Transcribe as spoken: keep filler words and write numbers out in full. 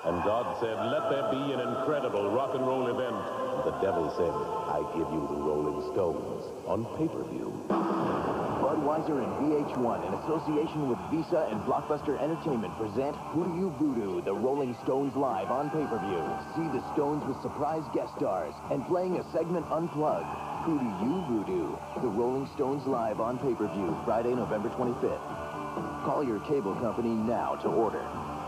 And God said, let there be an incredible rock and roll event. The devil said, I give you the Rolling Stones on pay-per-view. Budweiser and V H one, in association with Visa and Blockbuster Entertainment, present Hoodoo Voodoo, the Rolling Stones live on pay-per-view. See the Stones with surprise guest stars and playing a segment unplugged. Hoodoo Voodoo, the Rolling Stones live on pay-per-view, Friday, November twenty-fifth. Call your cable company now to order.